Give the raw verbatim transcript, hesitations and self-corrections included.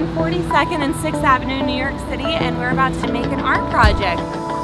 on forty-second and sixth Avenue, New York City, and we're about to make an art project.